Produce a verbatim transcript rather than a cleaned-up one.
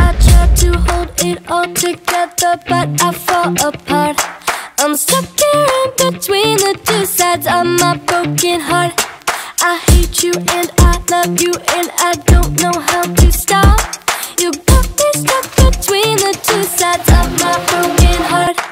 I try to hold it all together, but I fall apart. I'm stuck here in between the two sides of my broken heart. I hate you and I love you, and I don't know how to stop. You got me stuck between the two sides of my broken heart.